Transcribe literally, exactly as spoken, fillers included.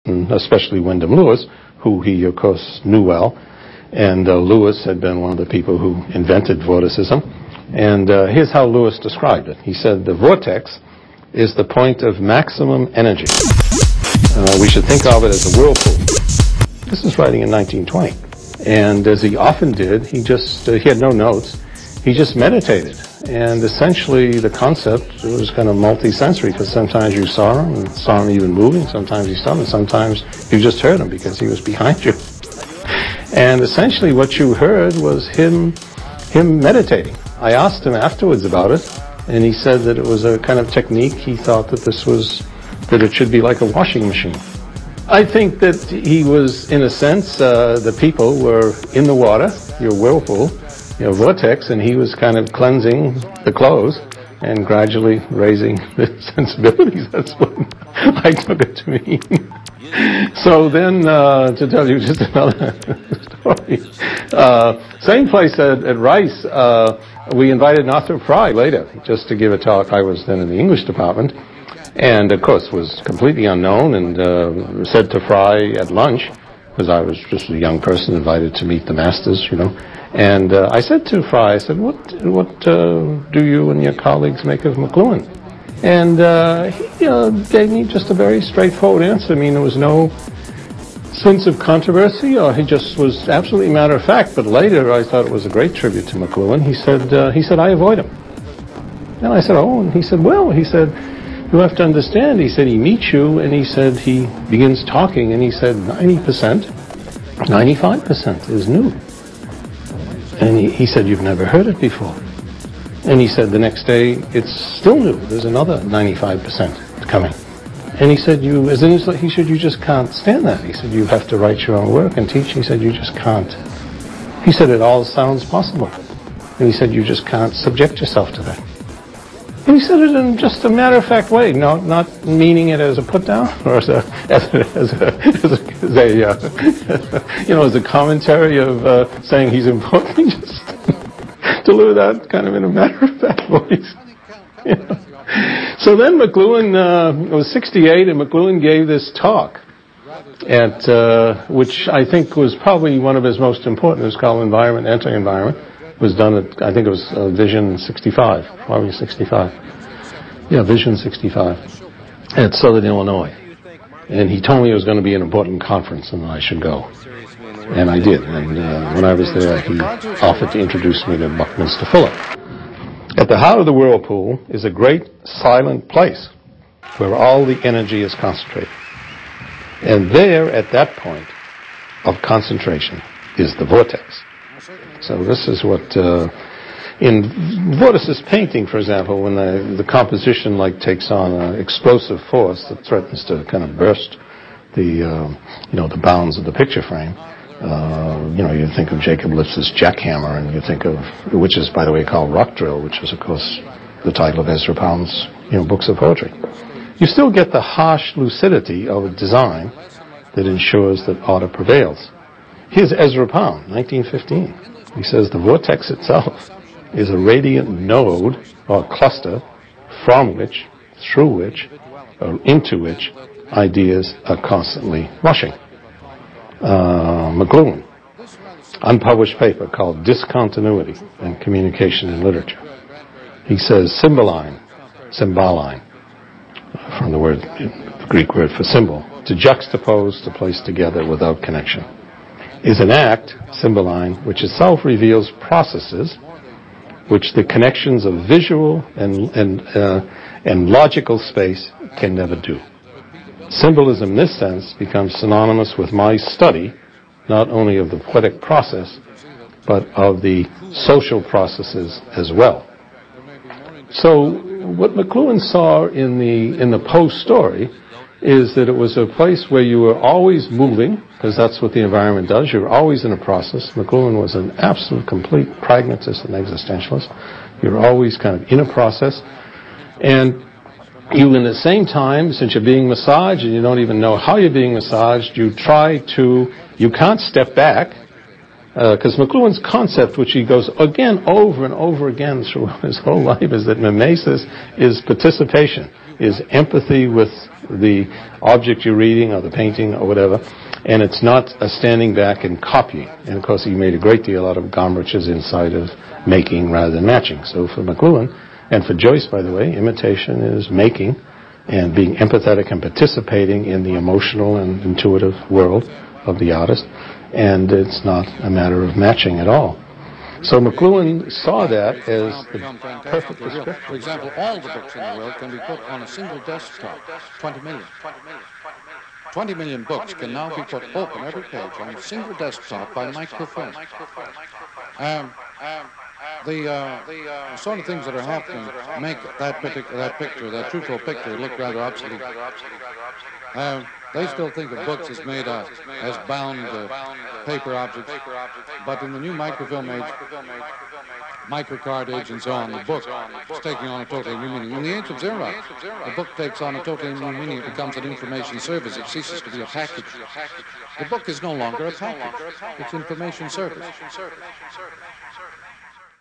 especially Wyndham Lewis, who he, of course, knew well. And uh, Lewis had been one of the people who invented vorticism. And uh, here's how Lewis described it. He said, the vortex is the point of maximum energy. Uh, we should think of it as a whirlpool. This is writing in nineteen twenty. And as he often did, he just, uh, he had no notes. He just meditated. And essentially the concept was kind of multisensory, because sometimes you saw him, and saw him even moving, sometimes you saw him, and sometimes you just heard him because he was behind you. And essentially what you heard was him, him meditating. I asked him afterwards about it, and he said that it was a kind of technique. He thought that this was, that it should be like a washing machine. I think that he was, in a sense, uh, the people were in the water, your whirlpool, your vortex, and he was kind of cleansing the clothes and gradually raising the sensibilities. That's what I took it to mean. So then, uh, to tell you just another story, uh, same place at, at Rice, uh, we invited Northrop Frye later, just to give a talk. I was then in the English department, and of course was completely unknown, and uh, said to Frye at lunch, because I was just a young person invited to meet the masters, you know, and uh, I said to Frye, I said, what, what uh, do you and your colleagues make of McLuhan? And uh, he uh, gave me just a very straightforward answer. I mean, there was no sense of controversy, or he just was absolutely matter of fact. But later, I thought it was a great tribute to McLuhan. He said, uh, he said, I avoid him. And I said, oh, and he said, well, he said, you have to understand. He said, he meets you, and he said, he begins talking, and he said, ninety percent, ninety-five percent is new. And he, he said, you've never heard it before. And he said, the next day, it's still new. There's another ninety-five percent coming. And he said, you, as in, he said, you just can't stand that. He said, you have to write your own work and teach. He said, you just can't. He said, it all sounds possible. And he said, you just can't subject yourself to that. And he said it in just a matter-of-fact way, no, not meaning it as a put-down or as a, as a, as a, as a, as a uh, you know, as a commentary of uh, saying he's important. He just deliver that kind of in a matter-of-fact voice. You know? So then McLuhan uh, was sixty-eight, and McLuhan gave this talk, at uh, which I think was probably one of his most important. It was called Environment, Anti-Environment. It was done at, I think it was uh, Vision sixty-five, probably sixty-five. Yeah, Vision sixty-five, at Southern Illinois. And he told me it was going to be an important conference and I should go. And I did. And uh, when I was there, he offered to introduce me to Buckminster Fuller. At the heart of the whirlpool is a great silent place where all the energy is concentrated. And there, at that point of concentration, is the vortex. So this is what, uh, in Vorticist painting, for example, when the, the composition like takes on an explosive force that threatens to kind of burst the, uh, you know, the bounds of the picture frame, uh, you know, you think of Jacob Litz's jackhammer, and you think of, which is, by the way, called Rock Drill, which is, of course, the title of Ezra Pound's, you know, books of poetry. You still get the harsh lucidity of a design that ensures that order prevails. Here's Ezra Pound, nineteen fifteen. He says the vortex itself is a radiant node or cluster from which, through which, or into which ideas are constantly rushing. Uh, McLuhan, unpublished paper called Discontinuity and Communication in Literature. He says symboline, symboline, from the word, the Greek word for symbol, to juxtapose, to place together without connection, is an act, symboline, which itself reveals processes which the connections of visual and, and, uh, and logical space can never do. Symbolism in this sense becomes synonymous with my study, not only of the poetic process, but of the social processes as well. So what McLuhan saw in the, in the Poe story is that it was a place where you were always moving, because that's what the environment does. You're always in a process. McLuhan was an absolute, complete pragmatist and existentialist. You're always kind of in a process. And you, in the same time, since you're being massaged and you don't even know how you're being massaged, you try to, you can't step back, because uh, McLuhan's concept, which he goes again over and over again throughout his whole life, is that mimesis is participation. is empathy with the object you're reading or the painting or whatever, and it's not a standing back and copying. And of course he made a great deal out of Gombrich's insight of making rather than matching. So for McLuhan, and for Joyce, by the way, imitation is making and being empathetic and participating in the emotional and intuitive world of the artist, and it's not a matter of matching at all. So McLuhan saw that as the perfect description. For example, all the books in the world can be put on a single desktop, twenty million. twenty million books can now be put open every page on a single desktop by microfilm. Um, the, uh, the sort of things that are happening make that, particular, that picture, that truthful picture, look rather obsolete. Um, They still think of books as made uh, as bound uh, paper objects, but in the new microfilm age, microcard age and so on, the book is taking on a totally new meaning. In the age of Xerox, the book takes on a totally new meaning. It becomes an information service. It ceases to be a package. The book is no longer a package. It's information service.